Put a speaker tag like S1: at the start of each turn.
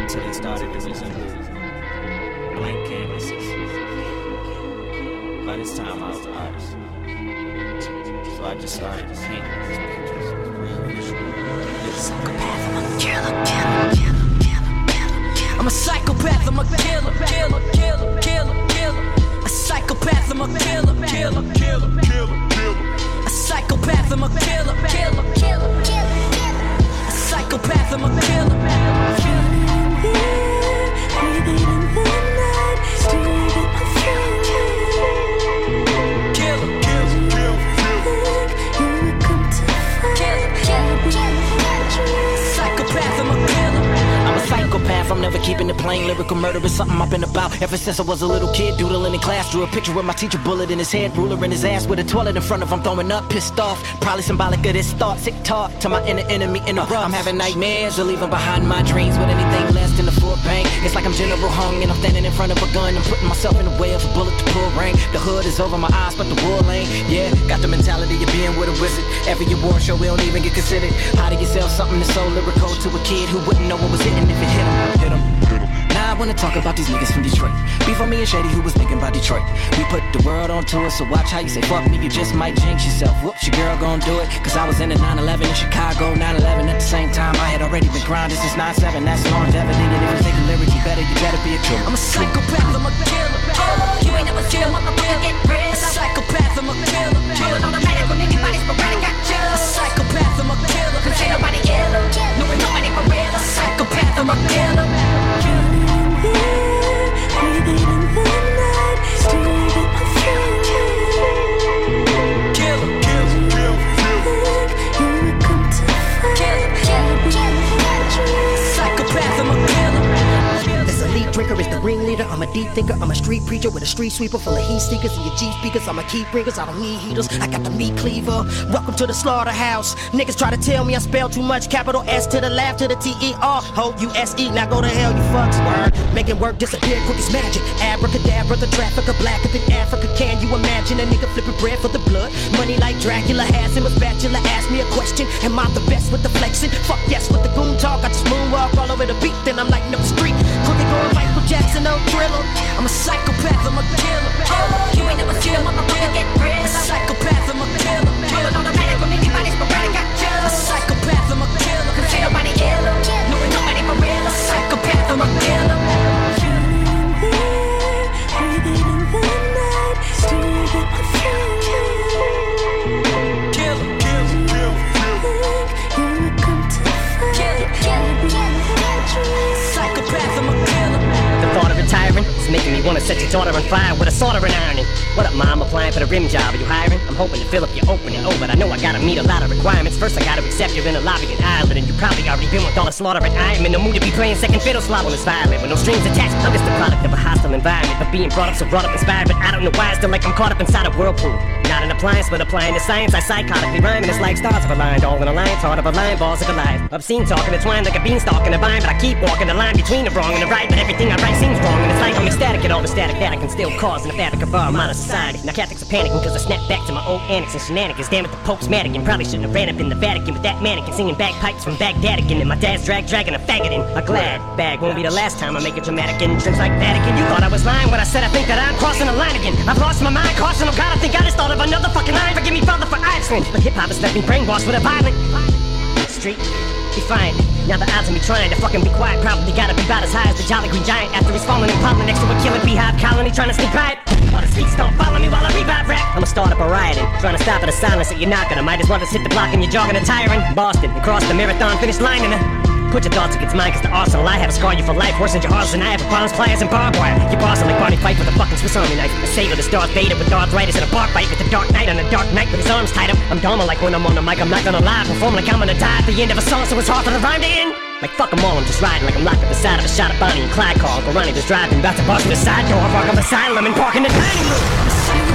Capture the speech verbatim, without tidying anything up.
S1: until they started to resemble blank canvases. By this time I was an artist, so I just started to paint pictures, real visual.
S2: Psychopath, I'm a killer, killer, killer, killer, killer. I'm a psychopath, I'm a killer, killer, killer, killer, killer. A psychopath, I'm a killer, killer, killer, killer, killer. A psychopath, I'm a killer, killer, killer, killer. A psychopath, I'm a killer.
S3: I'm never keeping it plain. Lyrical murder is something I've been about ever since I was a little kid. Doodling in class, drew a picture with my teacher, bullet in his head, ruler in his ass, with a toilet in front of him, throwing up, pissed off. Probably symbolic of this thought, sick talk to my inner enemy in the rough. I'm having nightmares of leaving behind my dreams with anything less than the full pain. It's like I'm General Hung and I'm standing in front of a gun. I'm putting myself in the way of a bullet to pull rain. The hood is over my eyes, but the wool ain't. Yeah, got the mentality of being with a wizard. Every award show we don't even get considered. How do you sell something that's so lyrical to a kid who wouldn't know what was hitting if it hit him? Hit him. Now I wanna talk about these niggas from Detroit. Beef on me and Shady who was thinking about Detroit. We put the world on tour, so watch how you say fuck me, you just might jinx yourself. Whoops, your girl gon' do it. Cause I was in the nine eleven in Chicago, nine eleven at the same time. I had already been grinding since nine seven, that's longevity. And if you think a lyric, you better, you better be a killer.
S2: I'm a psychopath, I'm a killer. Oh, you ain't never killed, motherfucker, get rid. A psychopath, I'm a killer. Killer on the matter when anybody's sporadic, got you. A psychopath, I'm a killer. Cause ain't nobody killer. No, ain't nobody for real. A psychopath, I'm a killer.
S4: Drinker is the ringleader, I'm a deep thinker, I'm a street preacher with a street sweeper full of heat seekers and your G speakers. I'm a key bringers, I don't need heaters, I got the meat cleaver. Welcome to the slaughterhouse. Niggas try to tell me I spell too much, capital S to the left to the T E R. Ho, U S E, now go to hell, you fucks, word. Making work disappear quick as magic. Abracadabra, the trafficker, blacker than Africa. Can you imagine a nigga flipping bread for the blood? Money like Dracula has him, a spatula. Ask me a question, am I the best with the flexing? Fuck yes, with the goon talk, I just moonwalk all over the beat, then I'm lighting up the street. Crooked going Michael Jackson, no thriller. I'm a psychopath, I'm a killer. Oh, you ain't never killed, motherfucker, get rid. A psychopath, I'm a killer. Killer on the matter when anybody's sporadic, got you. A psychopath, I'm a killer. Cause ain't nobody killer. No, ain't nobody for real. A psychopath, I'm a killer.
S5: Retiring, it's making me wanna set your daughter on fire with a soldering iron. What up, mom? Applying for the rim job. Are you hiring? I'm hoping to fill up your opening. Oh, but I know I gotta meet a lot of requirements. First, I gotta accept you're in a lobby in Ireland, and you probably already been with all the slaughter. And I am in the mood to be playing second fiddle, slop on this violin with no strings attached. I'm just a product of a hostile environment, but being brought up so brought up inspired. But I don't know why, still like I'm caught up inside a whirlpool. Not an appliance, but applying to science. I psychotically rhyme, and it's like stars have aligned, all in a line. Thought of a line, balls of alive. Obscene talk intertwined like a beanstalk in a vine, but I keep walking the line between the wrong and the right. But everything I write seems wrong, and it's like I'm ecstatic at all the static that I can still cause in the fabric of our modern society. Now Catholics are panicking cause I snap back to my old antics and shenanigans. Damn it, the Pope's Madigan. Probably shouldn't have ran up in the Vatican with that mannequin singing bagpipes from Baghdad again. And my dad's drag dragging a faggot in a glad bag. Won't be the last time I make a dramatic entrance like Vatican. You thought I was lying when I said I think that I'm crossing the line again. I've lost my mind, caution, oh God, I think I just thought of another fucking line. Forgive me, Father, for Iceland. But hip-hop has left me brainwashed with a violent street. Defiant. Now the odds of me trying to fucking be quiet probably gotta be about as high as the Jolly Green Giant after he's falling and pollen next to a killer beehive colony trying to sneak by it. All the streets don't follow me while I revive rap. I'ma start up a rioting, trying to stop at a silence that you're not gonna. Might as well just hit the block and you're jogging a tiring. Boston, across the marathon finish line and a put your thoughts against mine, cause the arsenal I have a scar you for life. Worse than your hearts and I have a problems, pliers and barbed wire. You're bossing like Barney Fife with a fucking Swiss Army knife. A sailor that's Darth Vader with arthritis and a bar fight with the Dark Knight on a dark night with his arms tied up. I'm Dharma like when I'm on the mic, I'm not gonna lie. Perform like I'm gonna die at the end of a song, so it's hard for the rhyme to end. Like fuck them all, I'm just riding like I'm locked up inside of a shot of Bonnie and Clyde car. Uncle Ronnie just driving, about to bust through the side door, park on the asylum and park in the dining room.